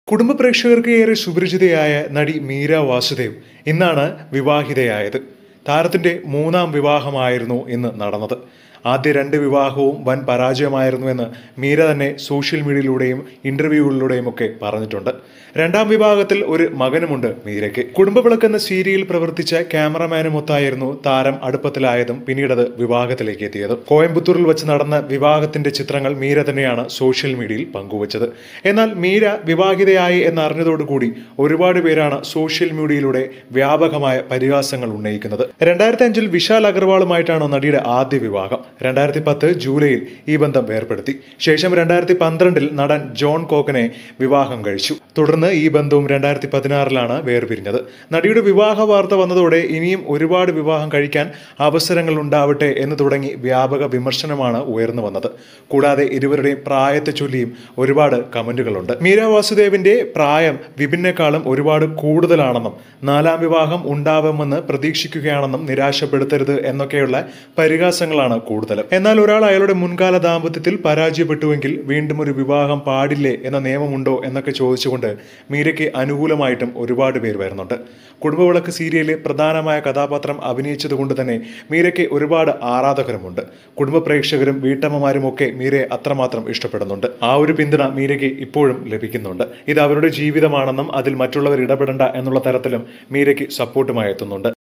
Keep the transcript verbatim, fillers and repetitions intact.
കുടുംബ പ്രേക്ഷകർക്ക് ഏറെ സുപരിചിതയായ നടി മീര വാസുദേവ് ഇന്നാണ് വിവാഹിതയായത്. താരത്തിന്റെ മൂന്നാം വിവാഹമായിരുന്നു ഇന്ന് നടന്നത്. ആദ്യ രണ്ട് വിവാഹവും വൻ പരാജയമായിരുന്നുവെന്ന് മീര തന്നെ സോഷ്യൽ മീഡിയയിലൂടെയും ഇന്റർവ്യൂകളിലൂടെയും ഒക്കെ പറഞ്ഞിട്ടുണ്ട്. രണ്ടാം വിവാഹത്തിൽ ഒരു മകനുമുണ്ട് മീരയ്ക്ക്. കുടുംബവിളക്ക് എന്ന സീരിയൽ പ്രവർത്തിച്ച ക്യാമറമാനുമൊത്തായിരുന്നു താരം അടുപ്പത്തിലായതും പിന്നീടത് വിവാഹത്തിലേക്ക് എത്തിയതും. കോയമ്പത്തൂരിൽ വെച്ച് നടന്ന വിവാഹത്തിന്റെ ചിത്രങ്ങൾ മീര തന്നെയാണ് സോഷ്യൽ മീഡിയയിൽ പങ്കുവച്ചത്. എന്നാൽ മീര വിവാഹിതയായി എന്നറിഞ്ഞതോടുകൂടി ഒരുപാട് പേരാണ് സോഷ്യൽ മീഡിയയിലൂടെ വ്യാപകമായ പരിഹാസങ്ങൾ ഉന്നയിക്കുന്നത്. രണ്ടായിരത്തി അഞ്ചിൽ വിശാൽ അഗർവാളുമായിട്ടാണ് നടിയുടെ ആദ്യ വിവാഹം. രണ്ടായിരത്തി പത്ത് ജൂലൈയിൽ ഈ ബന്ധം വേർപെടുത്തി. ശേഷം രണ്ടായിരത്തി പന്ത്രണ്ടിൽ നടൻ ജോൺ കോക്കനെ വിവാഹം കഴിച്ചു. തുടർന്ന് ഈ ബന്ധവും രണ്ടായിരത്തി പതിനാറിലാണ് വേർപിരിഞ്ഞത്. നടിയുടെ വിവാഹ വാർത്ത വന്നതോടെ ഇനിയും ഒരുപാട് വിവാഹം കഴിക്കാൻ അവസരങ്ങൾ ഉണ്ടാവട്ടെ എന്ന് തുടങ്ങി വ്യാപക വിമർശനമാണ് ഉയർന്നു വന്നത്. കൂടാതെ ഇരുവരുടെയും പ്രായത്തെ ചൊല്ലിയും ഒരുപാട് കമന്റുകളുണ്ട്. മീര വാസുദേവിന്റെ പ്രായം വിപിനേക്കാളും ഒരുപാട് കൂടുതലാണെന്നും നാലാം വിവാഹം ഉണ്ടാവുമെന്ന് പ്രതീക്ഷിക്കുകയാണെന്നും നിരാശപ്പെടുത്തരുത് എന്നൊക്കെയുള്ള പരിഹാസങ്ങളാണ് കൂടുതലും. എന്നാൽ ഒരാൾ അയാളുടെ മുൻകാല ദാമ്പത്യത്തിൽ പരാജയപ്പെട്ടുവെങ്കിൽ വീണ്ടും ഒരു വിവാഹം പാടില്ലേ എന്ന നിയമമുണ്ടോ എന്നൊക്കെ ചോദിച്ചുകൊണ്ട് മീരയ്ക്ക് അനുകൂലമായിട്ടും ഒരുപാട് പേർ വരുന്നുണ്ട്. കുടുംബവിളക്ക് സീരിയലിലെ പ്രധാനമായ കഥാപാത്രം അഭിനയിച്ചതുകൊണ്ട് തന്നെ മീരയ്ക്ക് ഒരുപാട് ആരാധകരുമുണ്ട്. കുടുംബ പ്രേക്ഷകരും വീട്ടമ്മമാരും ഒക്കെ മീരയെ അത്രമാത്രം ഇഷ്ടപ്പെടുന്നുണ്ട്. ആ ഒരു പിന്തുണ മീരയ്ക്ക് ഇപ്പോഴും ലഭിക്കുന്നുണ്ട്. ഇത് അവരുടെ ജീവിതമാണെന്നും അതിൽ മറ്റുള്ളവർ ഇടപെടേണ്ട എന്നുള്ള തരത്തിലും മീരയ്ക്ക് സപ്പോർട്ടുമായി എത്തുന്നുണ്ട്.